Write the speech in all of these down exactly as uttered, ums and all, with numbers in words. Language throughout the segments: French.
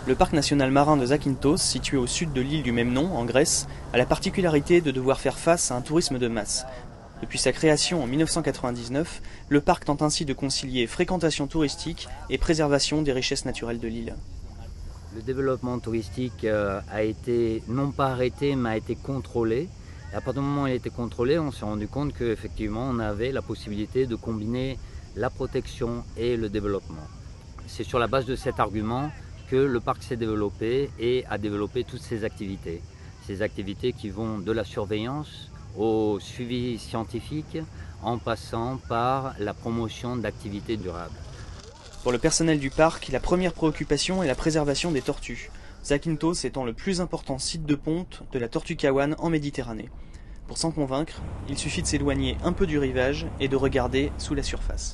Le parc national marin de Zakynthos, situé au sud de l'île du même nom, en Grèce, a la particularité de devoir faire face à un tourisme de masse. Depuis sa création en mille neuf cent quatre-vingt-dix-neuf, le parc tente ainsi de concilier fréquentation touristique et préservation des richesses naturelles de l'île. Le développement touristique a été non pas arrêté, mais a été contrôlé. Et à partir du moment où il a été contrôlé, on s'est rendu compte qu'effectivement, on avait la possibilité de combiner la protection et le développement. C'est sur la base de cet argument que le parc s'est développé et a développé toutes ses activités. Ces activités qui vont de la surveillance au suivi scientifique, en passant par la promotion d'activités durables. Pour le personnel du parc, la première préoccupation est la préservation des tortues, Zakynthos étant le plus important site de ponte de la tortue kawan en Méditerranée. Pour s'en convaincre, il suffit de s'éloigner un peu du rivage et de regarder sous la surface.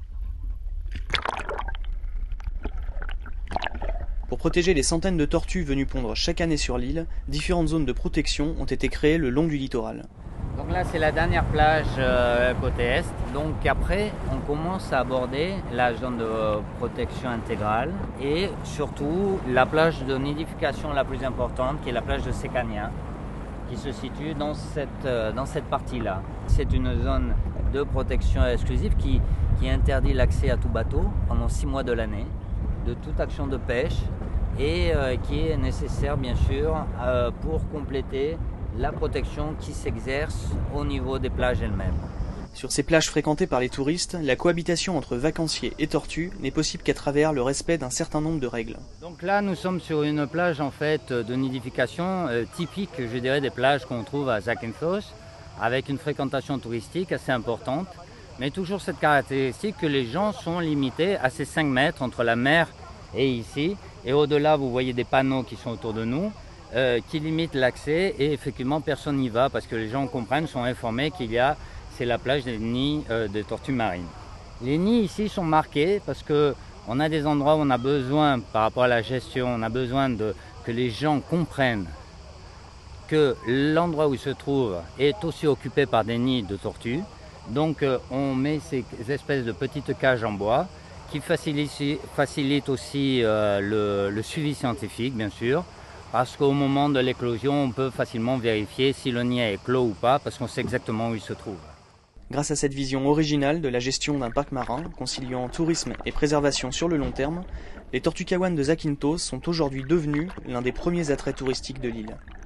Pour protéger les centaines de tortues venues pondre chaque année sur l'île, différentes zones de protection ont été créées le long du littoral. Donc là, c'est la dernière plage euh, côté est. Donc après, on commence à aborder la zone de protection intégrale et surtout la plage de nidification la plus importante, qui est la plage de Sekania, qui se situe dans cette, euh, dans cette partie-là. C'est une zone de protection exclusive qui, qui interdit l'accès à tout bateau pendant six mois de l'année, de toute action de pêche et euh, qui est nécessaire bien sûr euh, pour compléter la protection qui s'exerce au niveau des plages elles-mêmes. Sur ces plages fréquentées par les touristes, la cohabitation entre vacanciers et tortues n'est possible qu'à travers le respect d'un certain nombre de règles. Donc là, nous sommes sur une plage en fait de nidification euh, typique, je dirais, des plages qu'on trouve à Zakynthos, avec une fréquentation touristique assez importante, mais toujours cette caractéristique que les gens sont limités à ces cinq mètres entre la mer et ici. Et au-delà, vous voyez des panneaux qui sont autour de nous, euh, qui limitent l'accès et effectivement personne n'y va parce que les gens comprennent, sont informés qu'il y a, c'est la plage des nids euh, de tortues marines. Les nids ici sont marqués parce que on a des endroits où on a besoin, par rapport à la gestion, on a besoin de, que les gens comprennent que l'endroit où ils se trouvent est aussi occupé par des nids de tortues. Donc euh, on met ces espèces de petites cages en bois qui facilitent, facilitent aussi euh, le, le suivi scientifique, bien sûr, parce qu'au moment de l'éclosion, on peut facilement vérifier si le nid est clos ou pas, parce qu'on sait exactement où il se trouve. Grâce à cette vision originale de la gestion d'un parc marin, conciliant tourisme et préservation sur le long terme, les tortues kawan de Zakynthos sont aujourd'hui devenues l'un des premiers attraits touristiques de l'île.